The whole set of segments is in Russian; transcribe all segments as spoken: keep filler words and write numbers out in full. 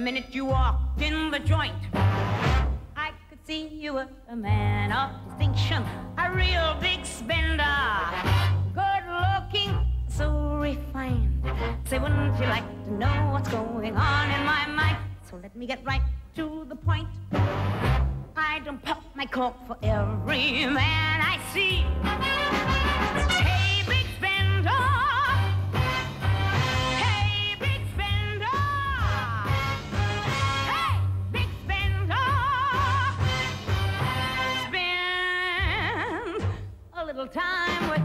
minute you walked in the joint, I could see you were a man of distinction, a real big spender, good looking, so refined. Say, wouldn't you like to know what's going on in my mind? So let me get right to the point. I don't pop my cork for every man I see. Hey, big spender. Hey, big spender. Hey, big spender. Spend a little time with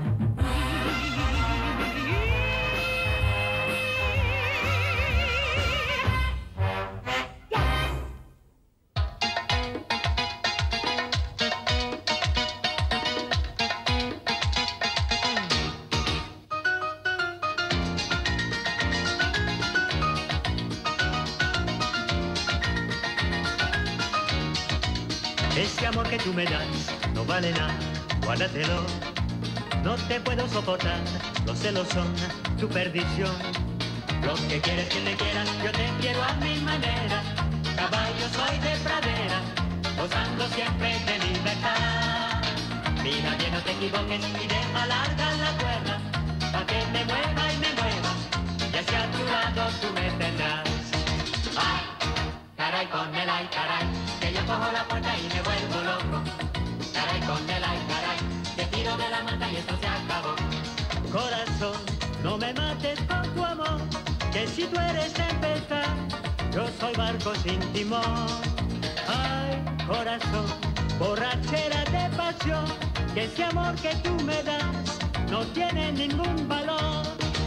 Ese amor que tú me das no vale nada, guárdatelo. No te puedo soportar, los celos son tu perdición. Lo que quieres que te quieras, yo te quiero a mi manera. Caballo soy de pradera, gozando siempre de libertad. Mira bien, no te equivoques y deja larga la cuerda, pa' que me mueva y me mueva, y hacia tu lado tú me tendrás. Ay, caray con el ay, caray, que yo cojo la puerta y me vuelvo loco. Caray con el ay, caray, te tiro de la manta y esto se acabó. Corazón, no me mates con tu amor, que si tú eres tempestad, yo soy barco sin timón. Ay, corazón, borrachera de pasión, que ese amor que tú me das no tiene ningún valor.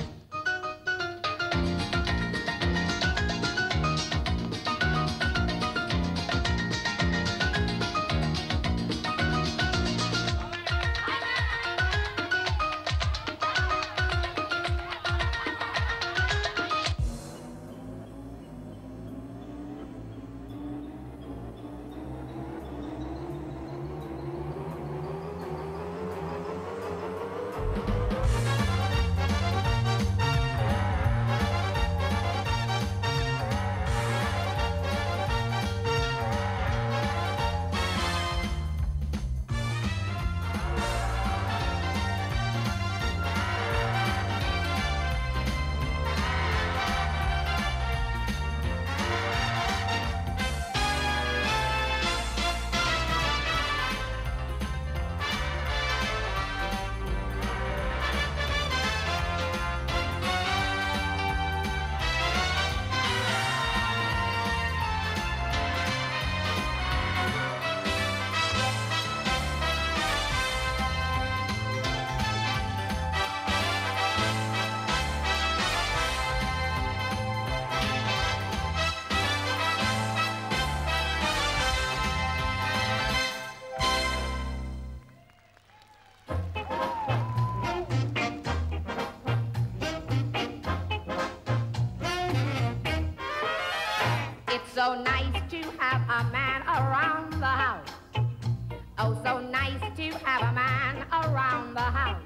So nice to have a man around the house. Oh, so nice to have a man around the house.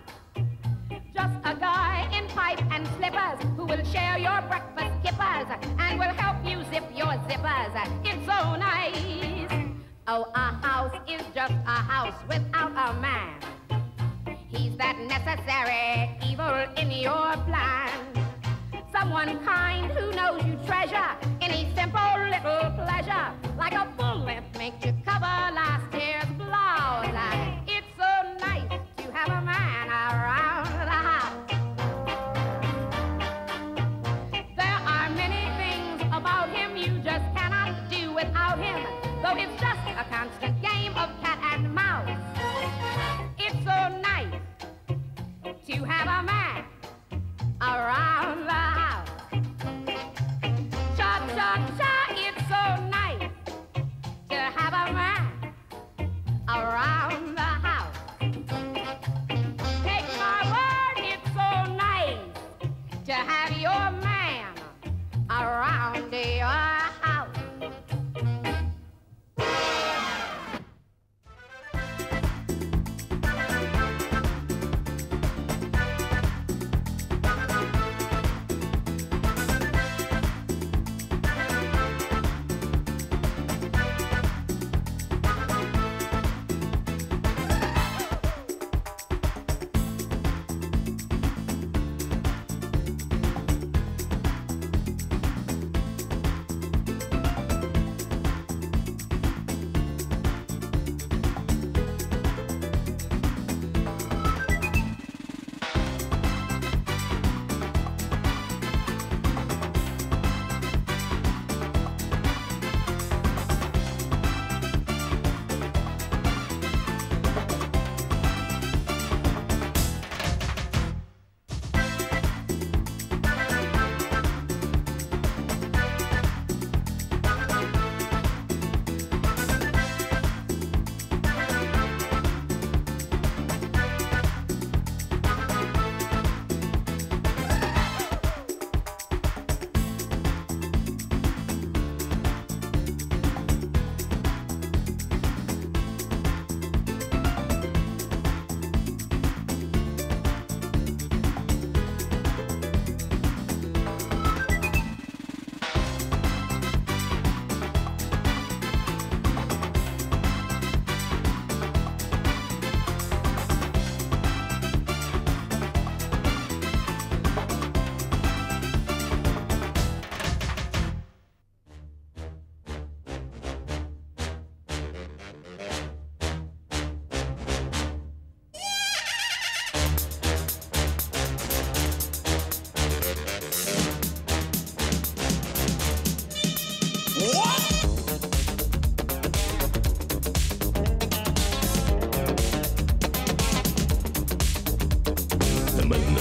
Just a guy in pipe and slippers who will share your breakfast kippers and will help you zip your zippers. It's so nice. Oh, a house is just a house without a man. He's that necessary evil in your plan. Someone kind who knows you treasure any simple little pleasure, like a bullet makes you cover last year's blouse. It's so nice to have a man around the house. There are many things about him you just cannot do without him, though it's just a constant game of cat and mouse. It's so nice to have a man around the house. Cha cha cha, it's so nice to have a man around the house. Take my word, it's so nice to have your man around your house.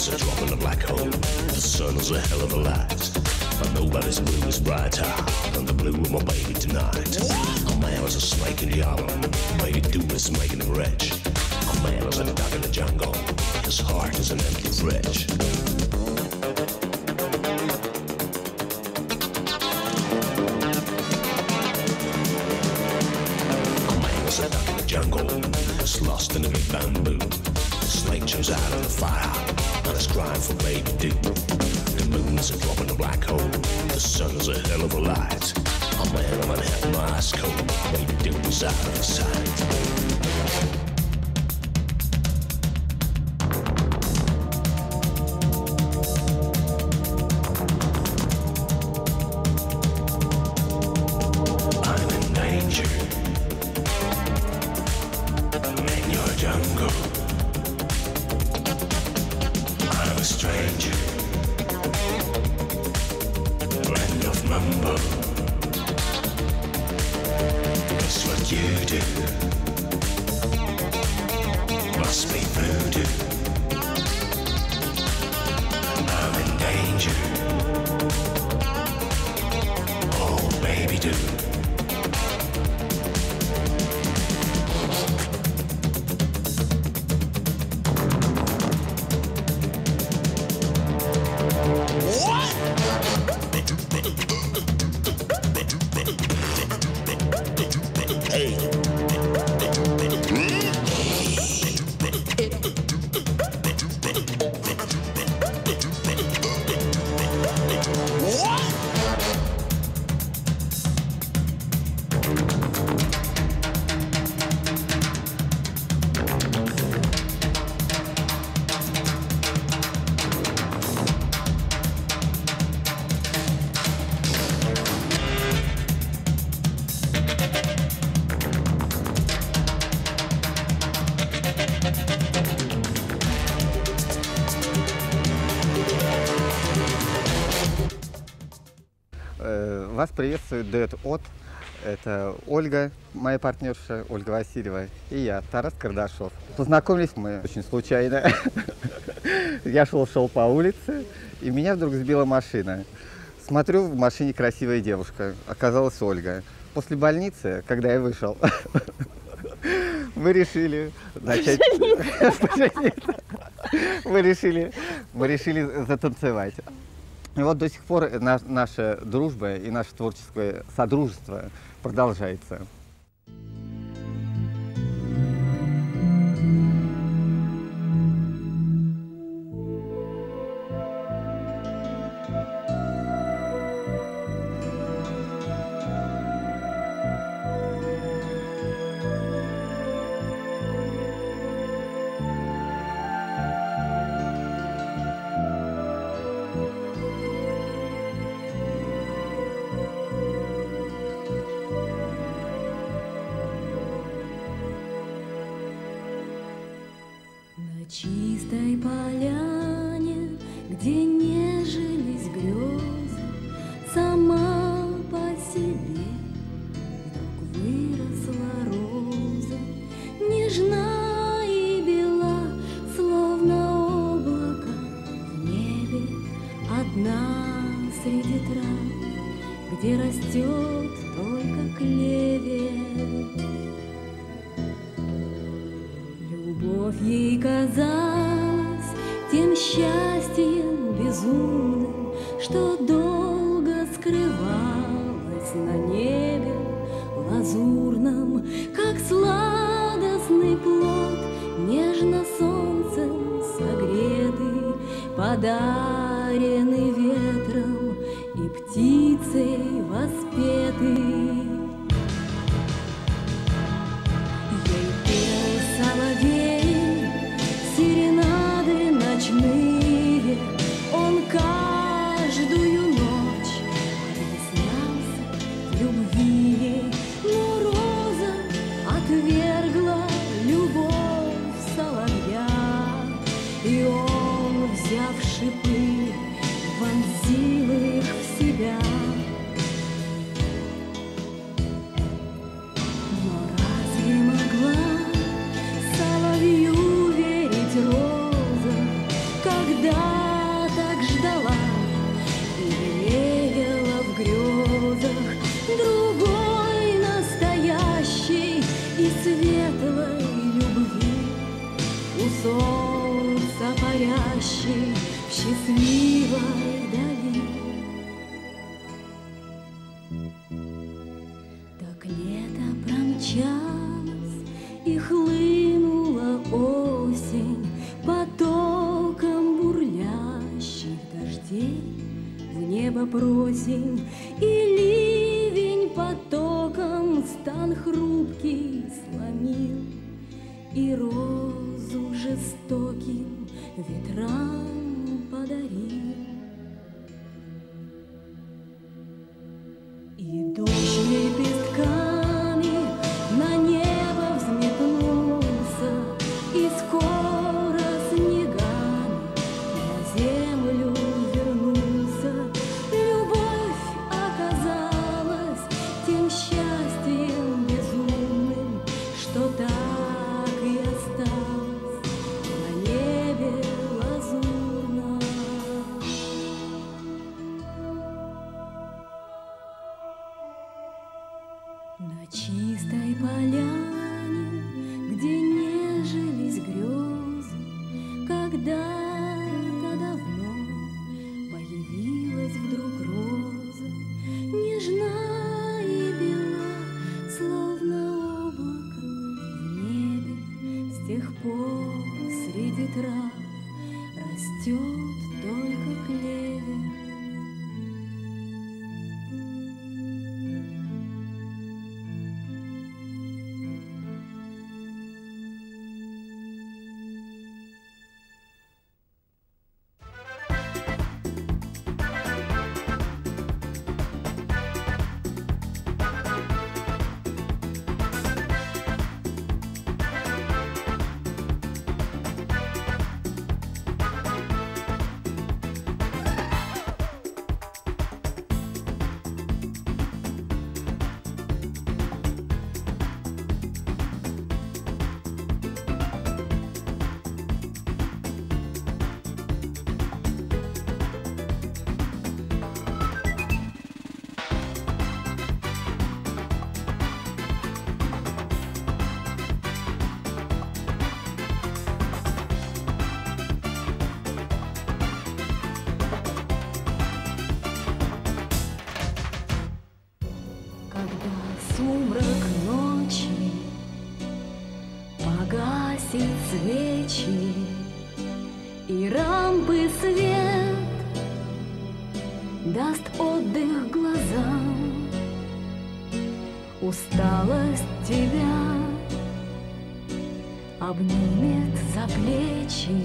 is a drop in a black hole. The sun is a hell of a light, but nobody's blue is brighter than the blue of my baby tonight. A man is a snake in the island, baby do is making him rich. A man is a dog in the jungle, his heart is an empty fridge. A man is a dog in the jungle, is lost in the big bamboo. The snake jumps out of the fire, and is crying for baby do. The moon is a drop in a black hole, the sun is a hell of a light. A man on a hat in my ice coat, baby do is out of sight. Вас приветствует дуэт от. Это Ольга, моя партнерша, Ольга Васильева, и я, Тарас Кардашов. Познакомились мы очень случайно. Я шел-шел по улице, и меня вдруг сбила машина. Смотрю, в машине красивая девушка. Оказалась Ольга. После больницы, когда я вышел, мы решили начать... Мы решили, мы решили затанцевать. И вот до сих пор наша дружба и наше творческое содружество продолжается. Чистой поляне, где нежились грезы, сама по себе вдруг выросла роза, нежна и бела, словно облако в небе, одна среди трав, где растет только клевер. Любовь ей казалась тем счастьем безумным, что долго скрывалось на небе лазурном, как сладостный плод, нежно солнцем согретый, подаренный ветром и птицей воспетый. Он каждую ночь объяснялся в любви ей, но роза отвергла любовь соловья, и он, взяв шипы, скончалась, и хлынула осень потоком бурлящих дождей. В небо просим, и ливень потоком стан хрупкий сломил, и розу жестоким ветрам подарил. И дождь лепестками на небо взметнулся, и скоро снегами на землю вернулся. Любовь оказалась тем счастьем безумным, что так и осталось на небе лазурном. На чистой поляне, где нежились грезы, когда-то давно появилась вдруг роза, нежна и бела, словно облако в небе. С тех пор среди трав растет только клевер. Сумрак ночи погасит свечи, и рампы свет даст отдых глазам. Усталость тебя обнимет за плечи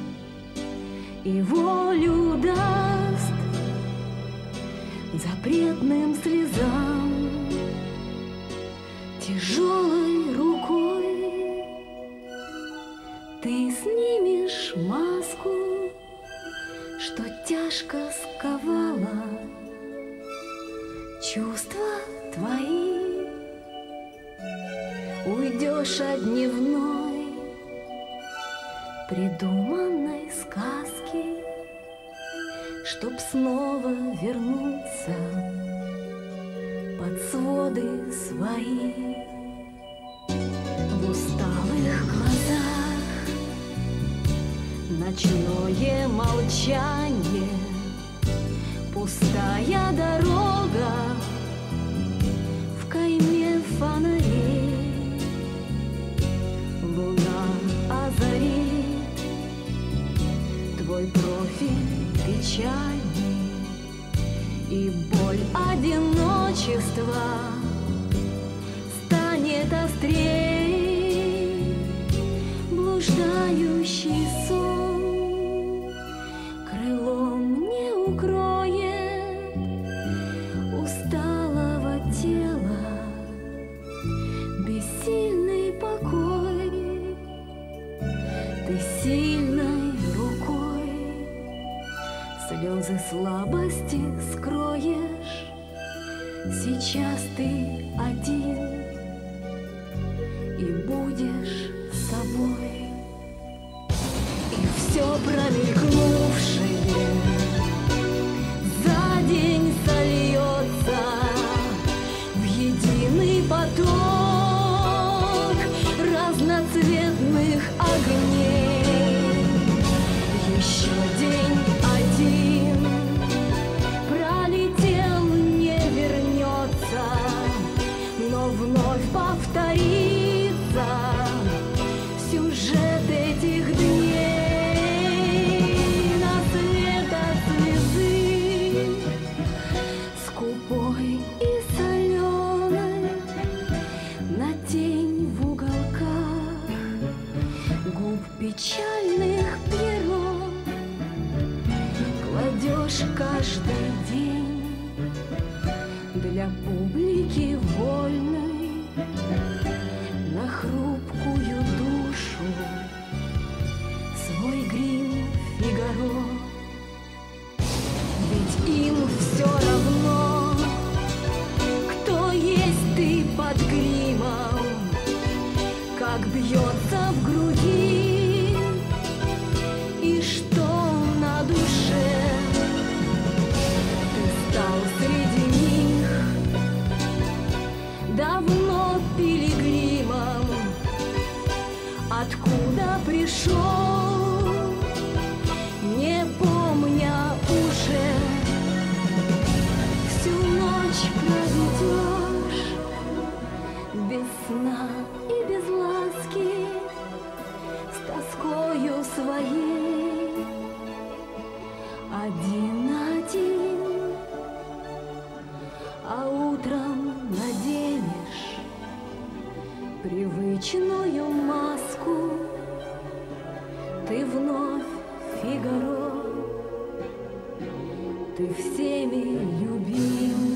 и волю даст запретным слезам. Тяжелой рукой ты снимешь маску, что тяжко сковала чувства твои. Уйдешь от дневной придуманной сказки, чтоб снова вернуться под своды свои. В усталых глазах ночное молчание, пустая дорога в кайме фонарей. Луна озарит твой профиль печальный, и боль одиночества станет острей. Блуждающий сон крылом не укроет усталого тела бессильный покой. Ты сильной рукой слезы слабости скроешь. Сейчас ты один и будешь собой. И все промелькнувшее за день сольется в единый поток разноцветных огней. Еще день один пролетел, не вернется, но вновь повторится тень в уголках губ печальных перо кладешь каждый день для публики вольной на хрупкую душу свой грим Фигаро. Ведь им все равно, кто есть ты под гримом, как бьется в груди и что на душе. Ты стал среди них давно пилигримом, откуда пришел, не помня уже. Всю ночь проведешь без сна и без ласки, с тоскою своей, один-один, а утром наденешь привычную маску. Ты вновь Фигаро, ты всеми любим.